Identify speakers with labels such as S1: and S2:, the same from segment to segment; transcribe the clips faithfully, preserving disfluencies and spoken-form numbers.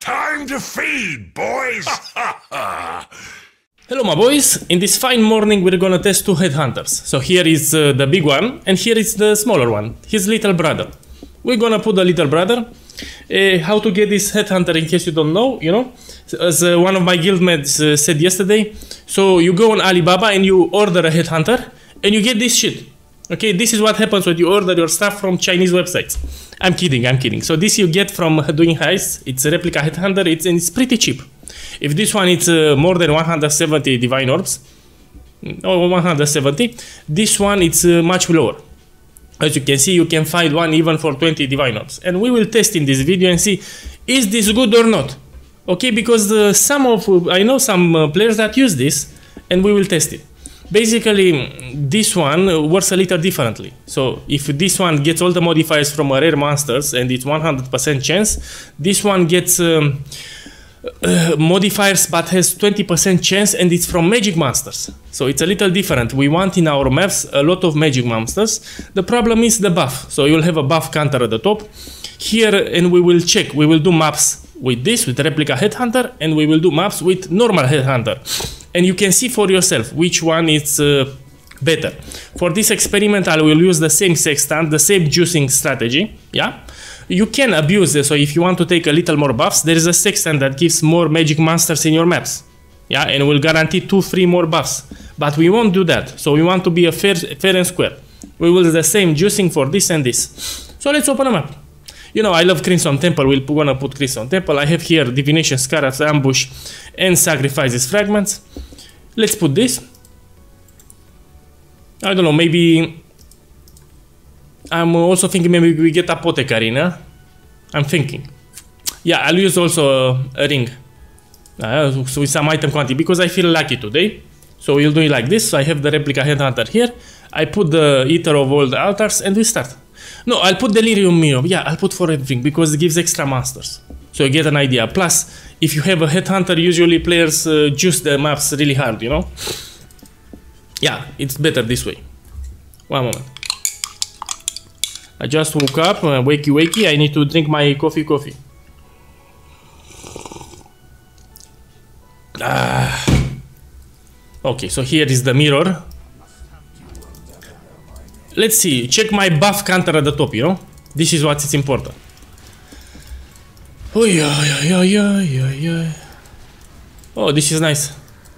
S1: Time to feed, boys!
S2: Hello my boys, in this fine morning we're gonna test two headhunters. So here is uh, the big one and here is the smaller one, his little brother. We're gonna put the little brother. Uh, how to get this headhunter in case you don't know, you know, as uh, one of my guildmates uh, said yesterday. So you go on Alibaba and you order a headhunter and you get this shit. Okay, this is what happens when you order your stuff from Chinese websites. I'm kidding, I'm kidding. So this you get from doing heists. It's a replica headhunter, it's, and it's pretty cheap. If this one it's uh, more than one hundred seventy divine orbs, or one hundred seventy, this one it's uh, much lower. As you can see, you can find one even for twenty divine orbs. And we will test in this video and see, is this good or not? Okay, because uh, some of, uh, I know some uh, players that use this, and we will test it. Basically, this one works a little differently. So if this one gets all the modifiers from a rare monsters and it's one hundred percent chance, this one gets um, uh, modifiers but has twenty percent chance and it's from magic monsters. So it's a little different. We want in our maps a lot of magic monsters. The problem is the buff. So you'll have a buff counter at the top here and we will check. We will do maps with this, with replica headhunter, and we will do maps with normal headhunter. And you can see for yourself which one is uh, better. For this experiment, I will use the same sextant, the same juicing strategy. Yeah, you can abuse this. So if you want to take a little more buffs, there is a sextant that gives more magic monsters in your maps. Yeah, and will guarantee two, three more buffs. But we won't do that. So we want to be a fair, fair and square. We will do the same juicing for this and this. So let's open a map. You know, I love Crimson Temple. We're gonna put Crimson Temple. I have here Divination Scarabs, Ambush, and Sacrifices Fragments. Let's put this. I don't know, maybe... I'm also thinking maybe we get Apothecary, no? I'm thinking. Yeah, I'll use also a, a ring. Uh, so with some item quantity, because I feel lucky today. So we'll do it like this. So I have the replica headhunter here. I put the Eater of all the altars and we start. No, I'll put Delirium Mirror. Yeah, I'll put for everything because it gives extra monsters. So you get an idea. Plus, if you have a headhunter, usually players uh, juice the maps really hard, you know? Yeah, it's better this way. One moment. I just woke up, uh, wakey wakey. I need to drink my coffee coffee. Ah. Okay, so here is the mirror. Let's see, check my buff counter at the top, you know? This is what is important. Oh, yeah, yeah, yeah, yeah, yeah. Oh, this is nice.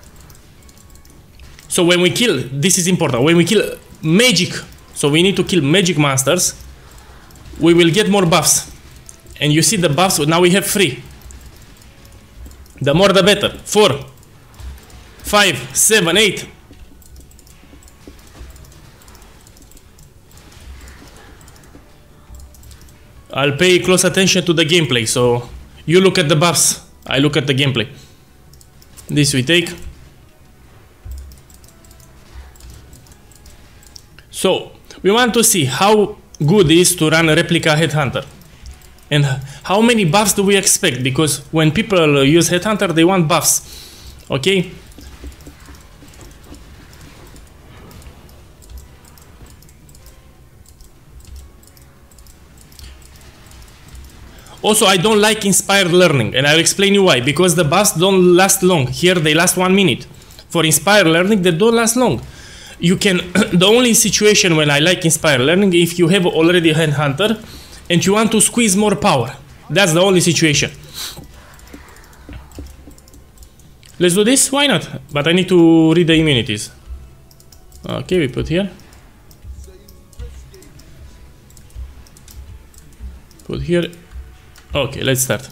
S2: So when we kill, this is important, when we kill magic, so we need to kill magic monsters, we will get more buffs. And you see the buffs, now we have three. The more the better. Four, five, seven, eight. I'll pay close attention to the gameplay, so you look at the buffs, I look at the gameplay. This we take. So, we want to see how good it is to run a replica headhunter. And how many buffs do we expect, because when people use headhunter, they want buffs. Okay? Also, I don't like inspired learning, and I'll explain you why. Because the buffs don't last long. Here, they last one minute. For inspired learning, they don't last long. You can... the only situation when I like inspired learning, if you have already a headhunter, and you want to squeeze more power. That's the only situation. Let's do this? Why not? But I need to read the immunities. Okay, we put here. Put here. Okay, let's start.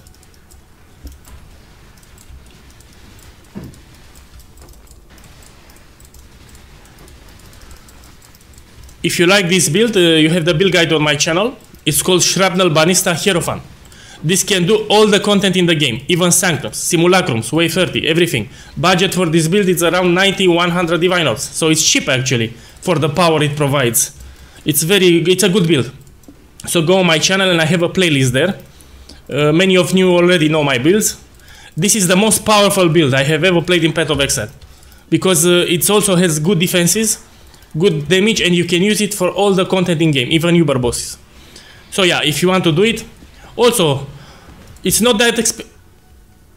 S2: If you like this build, uh, you have the build guide on my channel. It's called Shrapnel Banista Hierophant. This can do all the content in the game, even Sanctums, Simulacrums, Wave thirty, everything. Budget for this build is around ninety to one hundred divine orbs, so it's cheap actually for the power it provides. It's very, it's a good build. So go on my channel and I have a playlist there. Uh, many of you already know my builds. This is the most powerful build I have ever played in Path of Exile, because uh, it also has good defenses, good damage, and you can use it for all the content in game, even Uber bosses. So yeah, if you want to do it, also, it's not that exp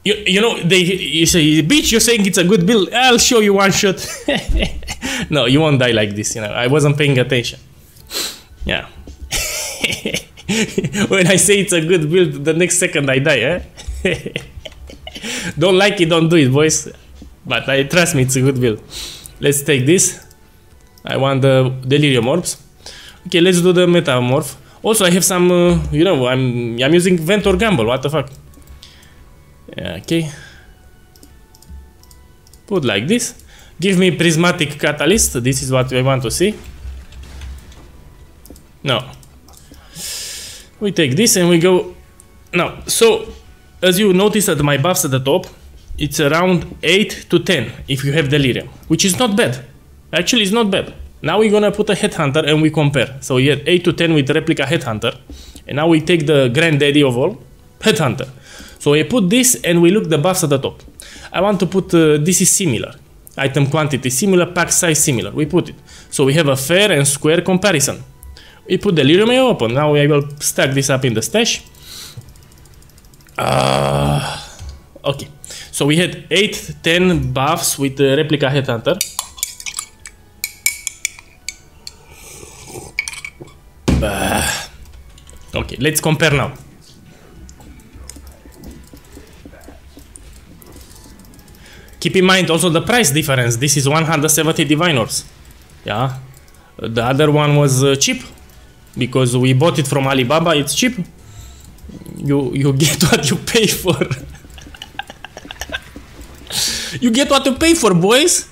S2: You, you know, they you say, bitch, you're saying it's a good build. I'll show you one shot. No, you won't die like this, you know. I wasn't paying attention. Yeah. When I say it's a good build, the next second I die, eh? Don't like it, don't do it, boys. But I trust me, it's a good build. Let's take this. I want the Delirium Orbs. Okay, let's do the Metamorph. Also, I have some, uh, you know, I'm I'm using Ventor Gamble. What the fuck? Yeah, okay. Put like this. Give me Prismatic Catalyst. This is what I want to see. No. We take this and we go. Now, so as you notice at my buffs at the top, it's around eight to ten if you have Delirium, which is not bad. Actually, it's not bad. Now we're gonna put a Headhunter and we compare. So we had eight to ten with Replica Headhunter, and now we take the granddaddy of all, Headhunter. So we put this and we look the buffs at the top. I want to put, uh, this is similar. Item quantity similar, pack size similar. We put it. So we have a fair and square comparison. We put Delirium and open. Now I will stack this up in the stash. Uh, okay. So we had eight, ten buffs with the Replica Headhunter. Uh, okay, let's compare now. Keep in mind also the price difference. This is one hundred seventy Divine Orbs. Yeah. The other one was uh, cheap. Because we bought it from Alibaba, it's cheap. You you get what you pay for. You get what you pay for, boys.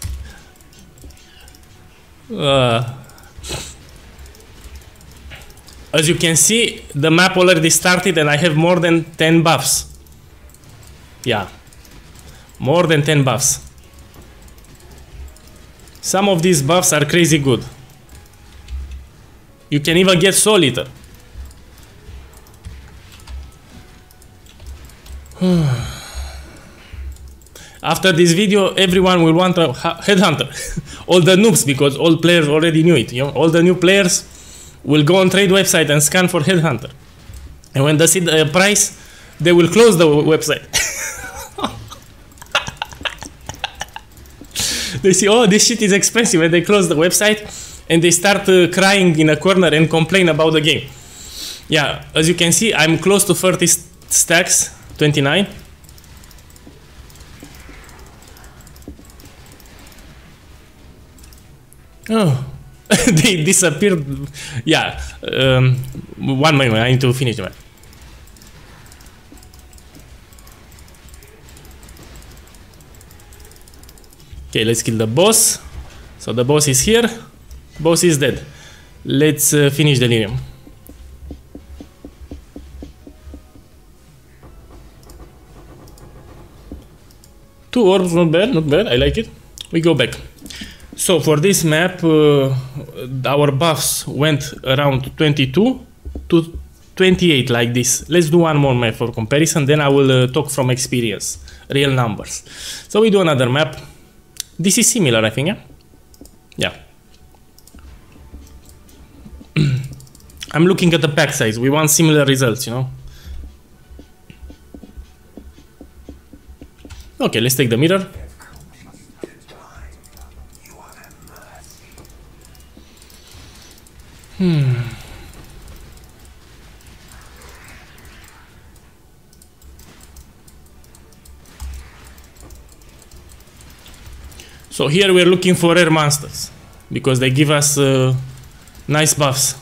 S2: Uh, as you can see, the map already started and I have more than ten buffs. Yeah. More than ten buffs. Some of these buffs are crazy good. You can even get Soul Eater. After this video, everyone will want a Headhunter. All the noobs, because all players already knew it. You know? All the new players will go on trade website and scan for Headhunter. And when they see the price, they will close the website. They see, oh, this shit is expensive, and they close the website and they start uh, crying in a corner and complain about the game. Yeah, as you can see, I'm close to thirty st stacks, twenty-nine. Oh, they disappeared. Yeah, um, one moment, I need to finish the map. Okay, let's kill the boss. So the boss is here. Boss is dead. Let's uh, finish Delirium. Two orbs, not bad, not bad. I like it. We go back. So for this map, uh, our buffs went around twenty-two to twenty-eight like this. Let's do one more map for comparison. Then I will uh, talk from experience, real numbers. So we do another map. This is similar, I think, yeah? Yeah. I'm looking at the pack size. We want similar results, you know? Okay, let's take the mirror. Hmm. So here we're looking for rare monsters because they give us uh, nice buffs.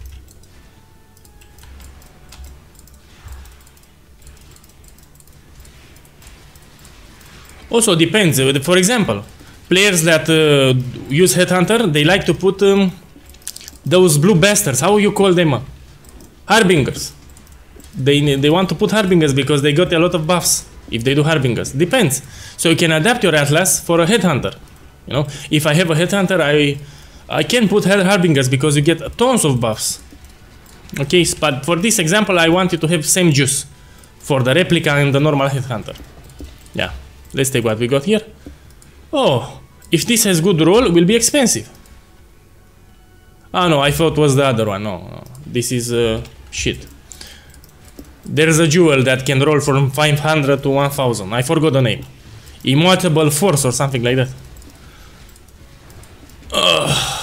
S2: Also depends. For example, players that uh, use Headhunter, they like to put um, those blue bastards. How you call them? Harbingers. They they want to put Harbingers because they got a lot of buffs. If they do Harbingers, depends. So you can adapt your Atlas for a Headhunter. You know, if I have a Headhunter, I I can put Harbingers because you get tons of buffs. Okay, but for this example, I wanted to have same juice for the Replica and the normal Headhunter. Yeah, let's take what we got here. Oh, if this has good roll, it will be expensive. Ah no, I thought it was the other one. No, no. This is uh, shit. There's a jewel that can roll from five hundred to one thousand. I forgot the name. Immutable Force or something like that. Ugh.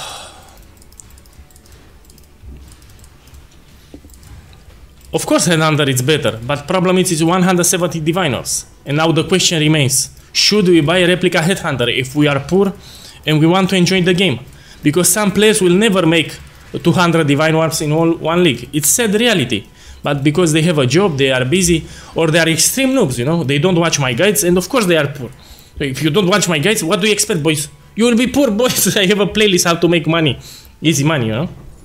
S2: Of course Headhunter is better, but problem is it's one hundred seventy Diviners. And now the question remains, should we buy a replica Headhunter if we are poor and we want to enjoy the game? Because some players will never make two hundred Divine Warps in all one league. It's sad reality. But because they have a job, they are busy, or they are extreme noobs, you know, they don't watch my guides, and of course they are poor. So if you don't watch my guides, what do you expect, boys? You will be poor, boys. I have a playlist how to make money. Easy money, you know.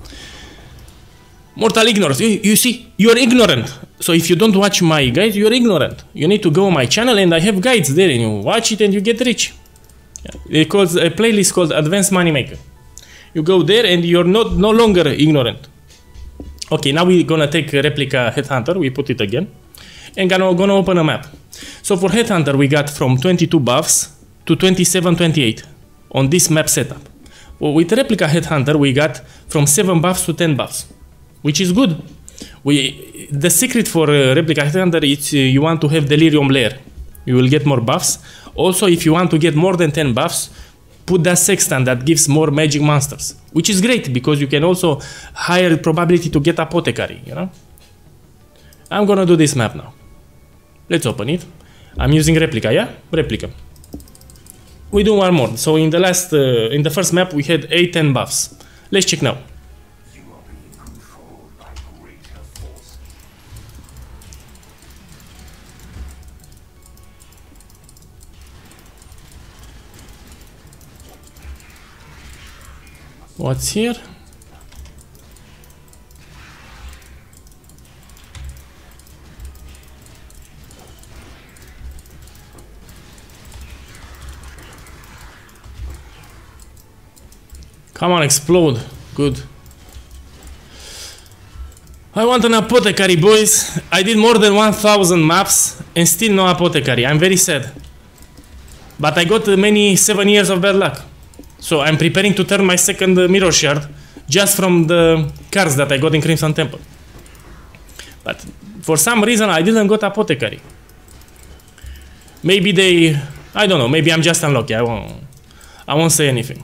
S2: Mortal ignorance. You, you see, you are ignorant. So if you don't watch my guides, you are ignorant. You need to go on my channel, and I have guides there, and you watch it, and you get rich. It calls a playlist called Advanced Moneymaker. You go there, and you're not no longer ignorant. Okay, now we're gonna take a replica Headhunter, we put it again, and gonna, gonna open a map. So for Headhunter we got from twenty-two buffs to twenty-seven, twenty-eight on this map setup. Well, with replica Headhunter we got from seven buffs to ten buffs, which is good. We, the secret for uh, replica Headhunter is uh, you want to have Delirium Lair. You will get more buffs. Also, if you want to get more than ten buffs, put that Sextant that gives more magic monsters, which is great because you can also higher probability to get Apothecary, you know? I'm gonna do this map now. Let's open it. I'm using replica, yeah? Replica. We do one more. So in the last, uh, in the first map we had eight, ten buffs. Let's check now. What's here? Come on, explode. Good. I want an Apothecary, boys. I did more than one thousand maps and still no Apothecary. I'm very sad. But I got many seven years of bad luck. So I'm preparing to turn my second uh, Mirror Shard just from the cards that I got in Crimson Temple. But for some reason I didn't got Apothecary. Maybe they... I don't know, maybe I'm just unlucky. I won't, I won't say anything.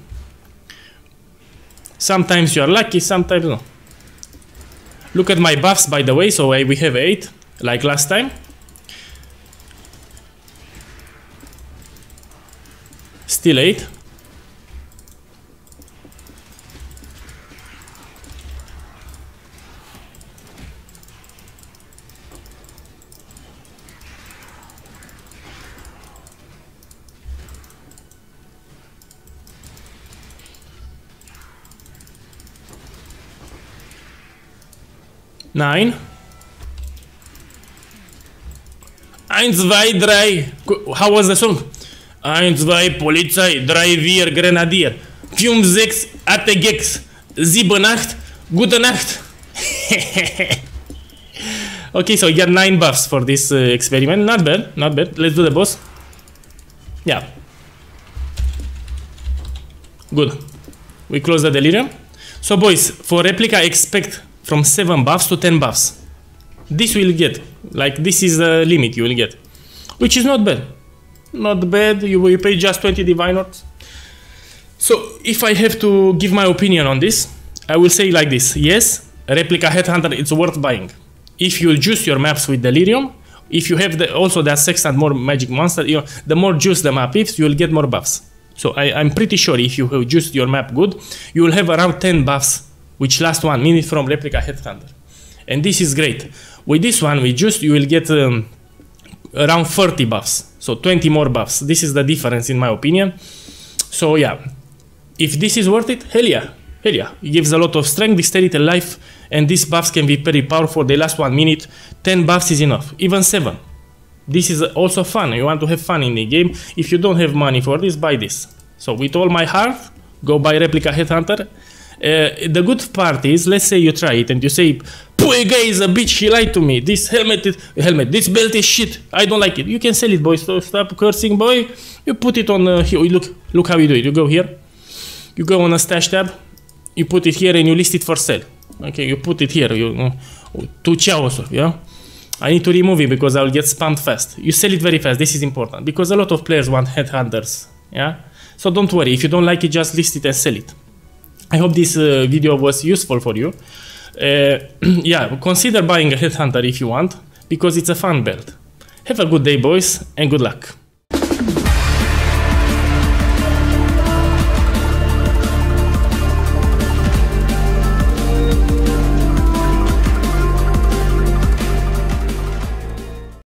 S2: Sometimes you are lucky, sometimes no. Look at my buffs, by the way, so I, we have eight, like last time. Still eight. Nine. Eins, zwei, drei. How was the song? Eins, zwei, Polizei, drei, vier, Grenadier. Fünf, sechs, achte Gex. Sieben, acht, gute Nacht. Okay, so you got nine buffs for this uh, experiment. Not bad, not bad. Let's do the boss. Yeah. Good. We close the Delirium. So boys, for replica expect from seven buffs to ten buffs. This will get, like this is the limit you will get, which is not bad. Not bad, you will pay just twenty Divine Orbs. So if I have to give my opinion on this, I will say like this. Yes, replica Headhunter, it's worth buying. If you juice your maps with Delirium, if you have the, also that Sextant more magic monster, you know, the more juice the map is, you will get more buffs. So I, I'm pretty sure if you have juiced your map good, you will have around ten buffs which last one minute from replica Headhunter. And this is great. With this one, we just, you will get um, around thirty buffs. So twenty more buffs. This is the difference in my opinion. So yeah, if this is worth it, hell yeah. Hell yeah. It gives a lot of strength, dexterity, life, and these buffs can be very powerful. They last one minute. ten buffs is enough. Even seven. This is also fun. You want to have fun in the game. If you don't have money for this, buy this. So with all my heart, go buy replica Headhunter. Uh, the good part is, let's say you try it and you say, "Poor guy is a bitch, he lied to me. This helmet, is, helmet, this belt is shit. I don't like it." You can sell it, boy. So stop cursing, boy. You put it on. Uh, here. Look, look how you do it. You go here. You go on a stash tab. You put it here and you list it for sale. Okay, you put it here. You uh, to Chaos, yeah. I need to remove it because I'll get spammed fast. You sell it very fast. This is important because a lot of players want headhunters. Yeah. So don't worry. If you don't like it, just list it and sell it. I hope this uh, video was useful for you. Uh, yeah, consider buying a headhunter if you want because it's a fun build. Have a good day, boys, and good luck.